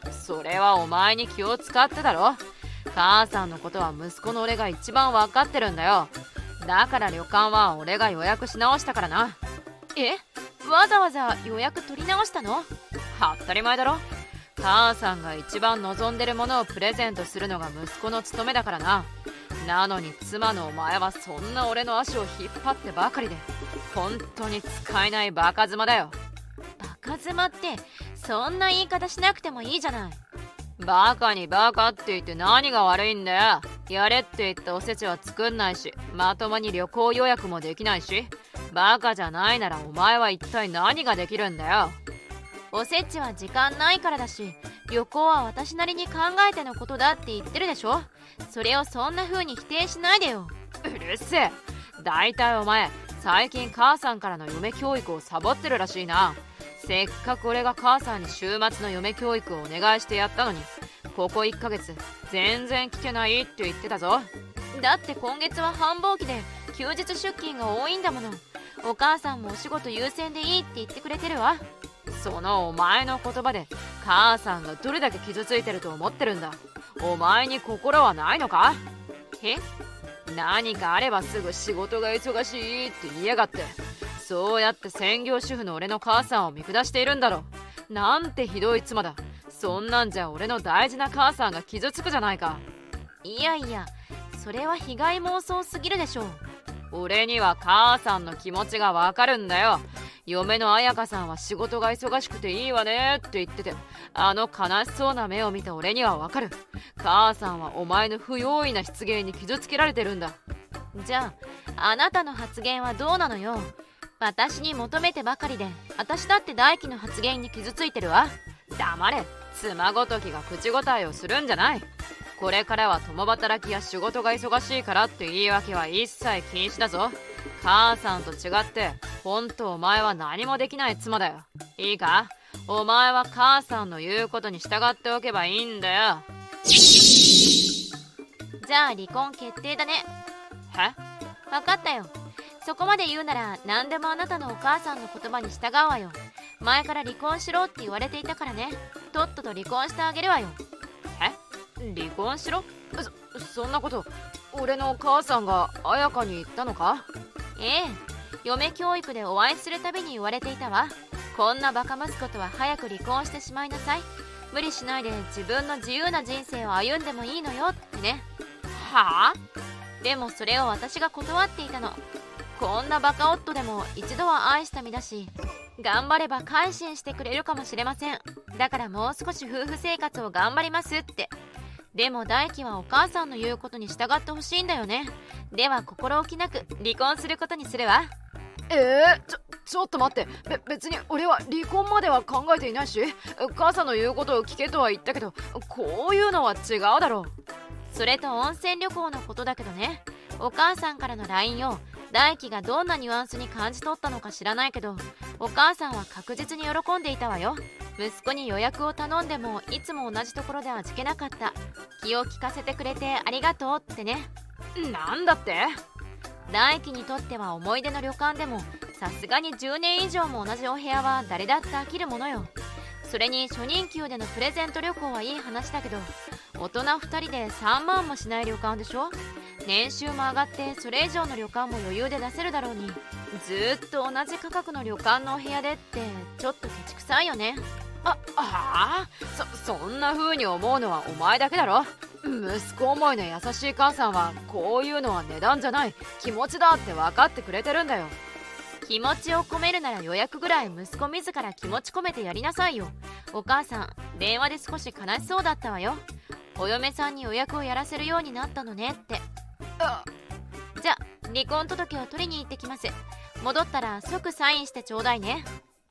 それはお前に気を使ってだろ。母さんのことは息子の俺が一番分かってるんだよ。だから旅館は俺が予約し直したからな。 え、わざわざ予約取り直したの？ 当たり前だろ。母さんが一番望んでるものをプレゼントするのが息子の務めだからな。なのに妻のお前はそんな俺の足を引っ張ってばかりで、本当に使えないバカ妻だよ。 バカ妻ってそんな言い方しなくてもいいじゃない。 バカにバカって言って何が悪いんだよ。やれって言ったおせちは作んないし、まともに旅行予約もできないし、バカじゃないならお前は一体何ができるんだよ。 おせちは時間ないからだし、旅行は私なりに考えてのことだって言ってるでしょ。それをそんな風に否定しないでよ。 うるせえ。だいたいお前最近母さんからの嫁教育をサボってるらしいな。せっかく俺が母さんに週末の嫁教育をお願いしてやったのに、ここいっかげつ全然来てないって言ってたぞ。 だって今月は繁忙期で休日出勤が多いんだもの。お母さんもお仕事優先でいいって言ってくれてるわ。 そのお前の言葉で母さんがどれだけ傷ついてると思ってるんだ。お前に心はないのか？ え？ 何かあればすぐ仕事が忙しいって言いやがって。そうやって専業主婦の俺の母さんを見下しているんだろ。なんてひどい妻だ。そんなんじゃ俺の大事な母さんが傷つくじゃないか。 いやいや、それは被害妄想すぎるでしょう。 俺には母さんの気持ちがわかるんだよ。嫁の彩香さんは仕事が忙しくていいわねって言ってて、あの悲しそうな目を見た俺にはわかる。母さんはお前の不用意な失言に傷つけられてるんだ。 じゃああなたの発言はどうなのよ。私に求めてばかりで、私だって大輝の発言に傷ついてるわ。 黙れ。妻ごときが口答えをするんじゃない。これからは共働きや仕事が忙しいからって言い訳は一切禁止だぞ。母さんと違って本当お前は何もできない妻だよ。いいか、お前は母さんの言うことに従っておけばいいんだよ。 じゃあ離婚決定だね。 え？ 分かったよ。そこまで言うなら何でもあなたのお母さんの言葉に従うわよ。前から離婚しろって言われていたからね。とっとと離婚してあげるわよ。 え？離婚しろ？そ、そんなこと俺のお母さんが彩香に言ったのか？ ええ、嫁教育でお会いするたびに言われていたわ。こんなバカ息子とは早く離婚してしまいなさい。無理しないで自分の自由な人生を歩んでもいいのよってね。 はあ？ でもそれを私が断っていたの。こんなバカ夫でも一度は愛した身だし、頑張れば改心してくれるかもしれません。だからもう少し夫婦生活を頑張りますって。でも大輝はお母さんの言うことに従ってほしいんだよね。では心置きなく離婚することにするわ。 えー、ちょ、ちょっと待って。べ、別に俺は離婚までは考えていないし、母さんの言うことを聞けとは言ったけど、こういうのは違うだろう。 それと温泉旅行のことだけどね。お母さんからの ライン を大輝がどんなニュアンスに感じ取ったのか知らないけど、お母さんは確実に喜んでいたわよ。息子に予約を頼んでもいつも同じところで味気なかった。気を利かせてくれてありがとうってね。 なんだって？ 大輝にとっては思い出の旅館でも、さすがにじゅうねん以上も同じお部屋は誰だって飽きるものよ。それに初任給でのプレゼント旅行はいい話だけど、大人ふたりでさんまんもしない旅館でしょ。年収も上がってそれ以上の旅館も余裕で出せるだろうに、ずーっと同じ価格の旅館のお部屋でってちょっとケチくさいよね。 あ、ああ、そ、そんな風に思うのはお前だけだろ。息子思いの優しい母さんはこういうのは値段じゃない気持ちだって分かってくれてるんだよ。 気持ちを込めるなら予約ぐらい息子自ら気持ち込めてやりなさいよ。お母さん電話で少し悲しそうだったわよ。お嫁さんに予約をやらせるようになったのねって。 あ、 じゃ離婚届を取りに行ってきます。戻ったら即サインしてちょうだいね。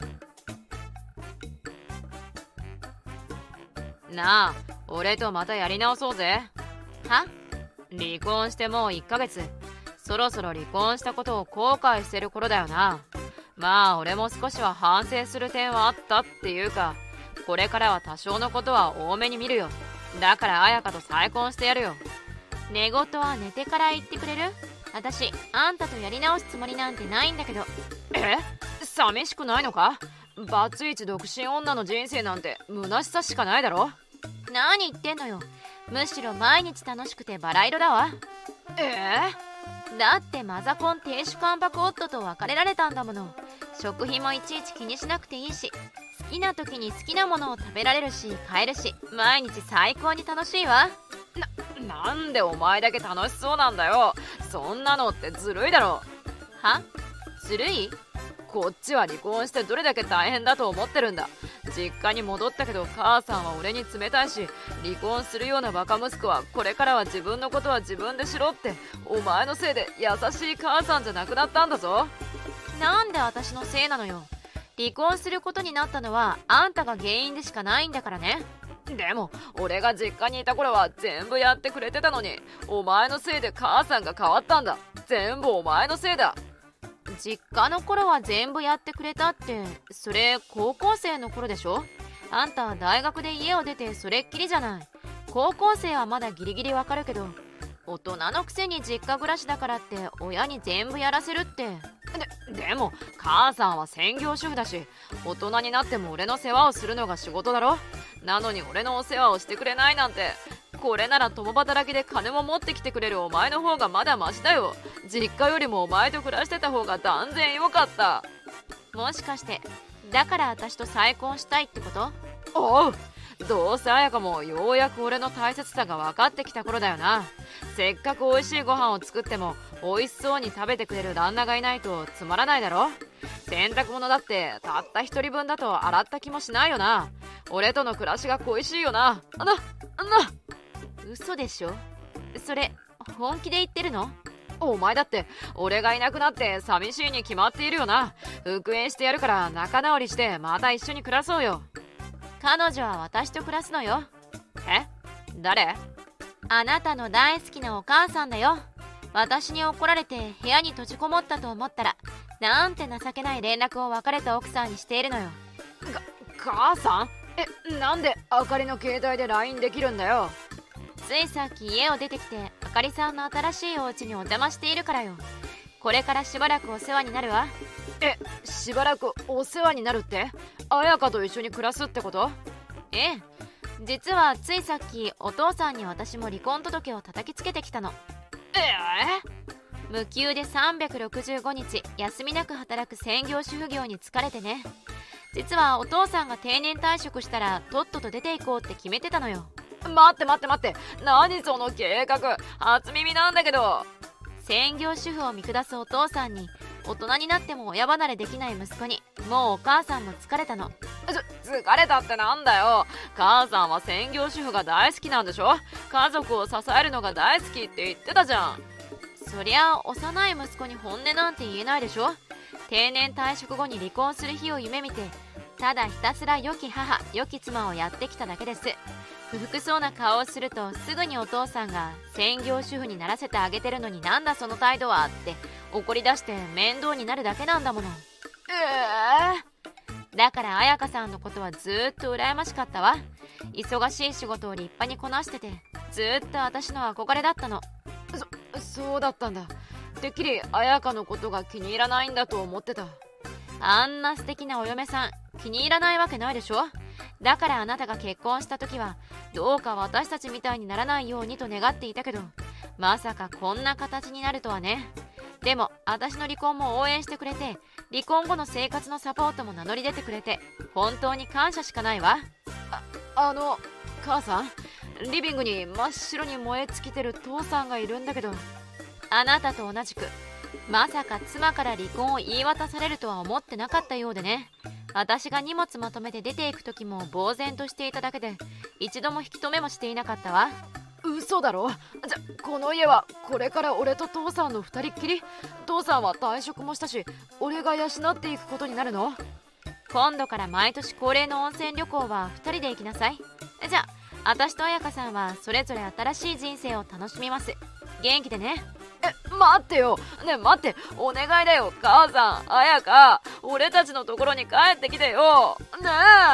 なあ、俺とまたやり直そうぜ。 は？ 離婚してもういっかげつ。そろそろ離婚したことを後悔してる頃だよな。まあ俺も少しは反省する点はあったっていうか、これからは多少のことは多めに見るよ。だから彩香と再婚してやるよ。 寝言は寝てから言ってくれる？私あんたとやり直すつもりなんてないんだけど。 え？寂しくないのか？バツイチ独身女の人生なんて虚しさしかないだろ。 何言ってんのよ。むしろ毎日楽しくてバラ色だわ。 えー、だってマザコン亭主関白夫と別れられたんだもの。食費もいちいち気にしなくていいし、好きな時に好きなものを食べられるし買えるし、毎日最高に楽しいわ。 な、なんでお前だけ楽しそうなんだよ。そんなのってずるいだろ。 は？ずるい？ こっちは離婚してどれだけ大変だと思ってるんだ。実家に戻ったけど母さんは俺に冷たいし、離婚するようなバカ息子はこれからは自分のことは自分でしろって、お前のせいで優しい母さんじゃなくなったんだぞ。 なんで私のせいなのよ。離婚することになったのはあんたが原因でしかないんだからね。 でも俺が実家にいた頃は全部やってくれてたのに、お前のせいで母さんが変わったんだ。全部お前のせいだ。 実家の頃は全部やってくれたって、それ高校生の頃でしょ。あんた大学で家を出てそれっきりじゃない。高校生はまだギリギリわかるけど、大人のくせに実家暮らしだからって親に全部やらせるって。 で, でも母さんは専業主婦だし、大人になっても俺の世話をするのが仕事だろ。なのに俺のお世話をしてくれないなんて。これなら共働きで金も持ってきてくれるお前の方がまだマシだよ。実家よりもお前と暮らしてた方が断然良かった。 もしかしてだから私と再婚したいってこと？ おう、どうせ彩香もようやく俺の大切さが分かってきた頃だよな。せっかく美味しいご飯を作っても美味しそうに食べてくれる旦那がいないとつまらないだろ。洗濯物だってたった一人分だと洗った気もしないよな。俺との暮らしが恋しいよな。あな、あな。 嘘でしょ。それ本気で言ってるの？ お前だって俺がいなくなって寂しいに決まっているよな。復縁してやるから仲直りしてまた一緒に暮らそうよ。 彼女は私と暮らすのよ。 え？誰？ あなたの大好きなお母さんだよ。私に怒られて部屋に閉じこもったと思ったら、なんて情けない連絡を別れた奥さんにしているのよ。 か、母さん？え、なんであかりの携帯で ライン できるんだよ。 ついさっき家を出てきてあかりさんの新しいお家にお邪魔しているからよ。これからしばらくお世話になるわ。 え、しばらくお世話になるって？彩香と一緒に暮らすってこと？ ええ、実はついさっきお父さんに私も離婚届を叩きつけてきたの。 ええ？無給でさんびゃくろくじゅうごにち休みなく働く専業主婦業に疲れてね。実はお父さんが定年退職したらとっとと出ていこうって決めてたのよ。 待って待って待って、何その計画、初耳なんだけど。 専業主婦を見下すお父さんに、大人になっても親離れできない息子に、もうお母さんも疲れたの。 つ疲れたってなんだよ。母さんは専業主婦が大好きなんでしょ。家族を支えるのが大好きって言ってたじゃん。 そりゃ幼い息子に本音なんて言えないでしょ。定年退職後に離婚する日を夢見て、ただひたすら良き母良き妻をやってきただけです。不服そうな顔をするとすぐにお父さんが専業主婦にならせてあげてるのになんだその態度はって怒り出して面倒になるだけなんだもの。 えー、だから彩香さんのことはずーっと羨ましかったわ。忙しい仕事を立派にこなしててずーっと私の憧れだったの。 そ、そうだったんだ。てっきり彩香のことが気に入らないんだと思ってた。 あんな素敵なお嫁さん気に入らないわけないでしょ。だからあなたが結婚した時はどうか私たちみたいにならないようにと願っていたけど、まさかこんな形になるとはね。でも私の離婚も応援してくれて、離婚後の生活のサポートも名乗り出てくれて本当に感謝しかないわ。 あ、あの母さん、リビングに真っ白に燃え尽きてる父さんがいるんだけど。 あなたと同じくまさか妻から離婚を言い渡されるとは思ってなかったようでね。私が荷物まとめて出ていく時も呆然としていただけで一度も引き止めもしていなかったわ。 嘘だろ。じゃ、この家はこれから俺と父さんの二人っきり？父さんは退職もしたし俺が養っていくことになるの？ 今度から毎年恒例の温泉旅行はふたりで行きなさい。じゃあ私と彩香さんはそれぞれ新しい人生を楽しみます。元気でね。 え、待ってよ。ねえ待って、お願いだよ。母さん、彩香、俺たちのところに帰ってきてよ。ね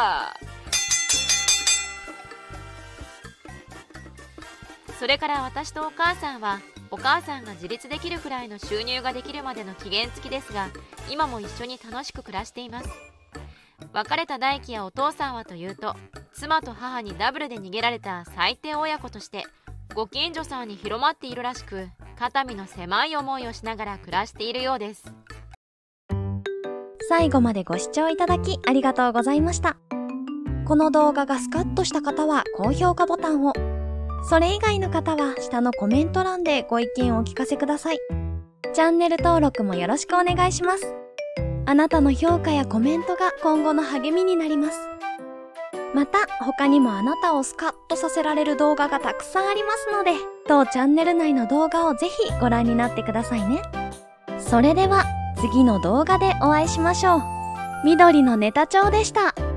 え。それから私とお母さんはお母さんが自立できるくらいの収入ができるまでの期限付きですが、今も一緒に楽しく暮らしています。別れた大輝やお父さんはというと、 妻と母にダブルで逃げられた最低親子としてご近所さんに広まっているらしく、肩身の狭い思いをしながら暮らしているようです。 最後までご視聴いただきありがとうございました。この動画がスカッとした方は高評価ボタンを、それ以外の方は下のコメント欄でご意見をお聞かせください。チャンネル登録もよろしくお願いします。あなたの評価やコメントが今後の励みになります。また他にもあなたをスカッとさせられる動画がたくさんありますので、当チャンネル内の動画をぜひご覧になってくださいね。それでは次の動画でお会いしましょう。緑のネタ帳でした。